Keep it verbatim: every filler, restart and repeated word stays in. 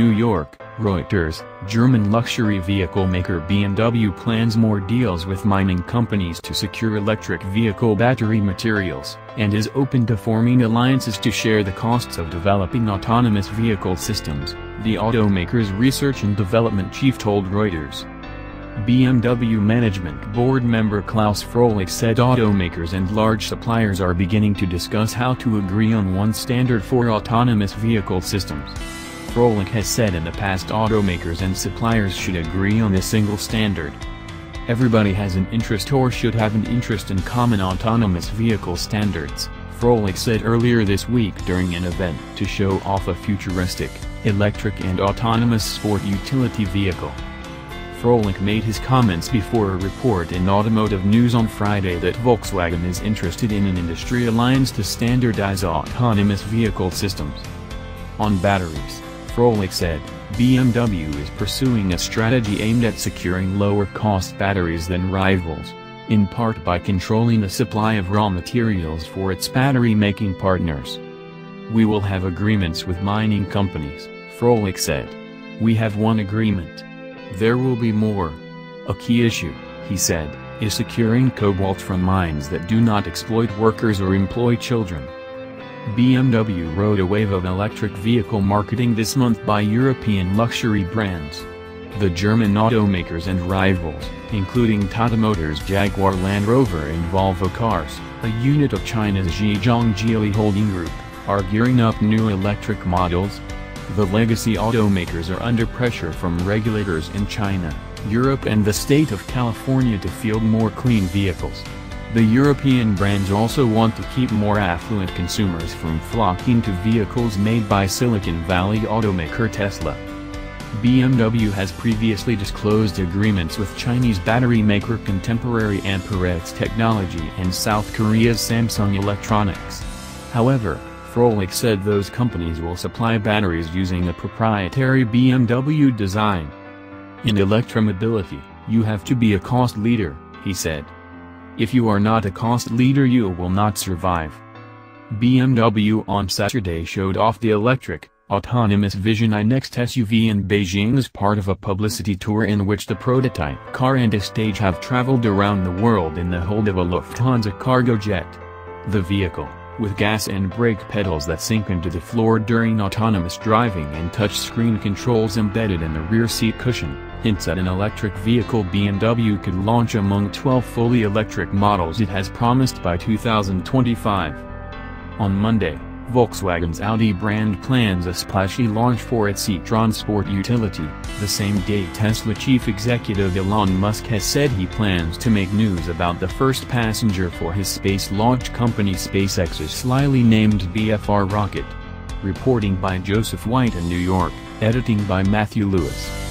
New York, Reuters. German luxury vehicle maker B M W plans more deals with mining companies to secure electric vehicle battery materials, and is open to forming alliances to share the costs of developing autonomous vehicle systems, the automaker's research and development chief told Reuters. B M W management board member Klaus Froehlich said automakers and large suppliers are beginning to discuss how to agree on one standard for autonomous vehicle systems. Froehlich has said in the past automakers and suppliers should agree on a single standard. Everybody has an interest or should have an interest in common autonomous vehicle standards, Froehlich said earlier this week during an event to show off a futuristic, electric and autonomous sport utility vehicle. Froehlich made his comments before a report in Automotive News on Friday that Volkswagen is interested in an industry alliance to standardize autonomous vehicle systems. On batteries, Froehlich said, B M W is pursuing a strategy aimed at securing lower-cost batteries than rivals, in part by controlling the supply of raw materials for its battery-making partners. We will have agreements with mining companies, Froehlich said. We have one agreement. There will be more. A key issue, he said, is securing cobalt from mines that do not exploit workers or employ children. B M W rode a wave of electric vehicle marketing this month by European luxury brands. The German automakers and rivals, including Tata Motors' Jaguar Land Rover and Volvo Cars, a unit of China's Zhejiang Geely Holding Group, are gearing up new electric models. The legacy automakers are under pressure from regulators in China, Europe and the state of California to field more clean vehicles. The European brands also want to keep more affluent consumers from flocking to vehicles made by Silicon Valley automaker Tesla. B M W has previously disclosed agreements with Chinese battery maker Contemporary Amperex Technology and South Korea's Samsung Electronics. However, Froehlich said those companies will supply batteries using a proprietary B M W design. In electromobility, you have to be a cost leader, he said. If you are not a cost leader, you will not survive. B M W on Saturday showed off the electric, autonomous Vision I Next S U V in Beijing as part of a publicity tour in which the prototype car and a stage have traveled around the world in the hold of a Lufthansa cargo jet. The vehicle, with gas and brake pedals that sink into the floor during autonomous driving and touchscreen controls embedded in the rear seat cushion, hints at an electric vehicle B M W could launch among twelve fully electric models it has promised by two thousand twenty-five. On Monday, Volkswagen's Audi brand plans a splashy launch for its e-tron sport utility. The same day Tesla chief executive Elon Musk has said he plans to make news about the first passenger for his space launch company SpaceX's slyly named B F R rocket. Reporting by Joseph White in New York, editing by Matthew Lewis.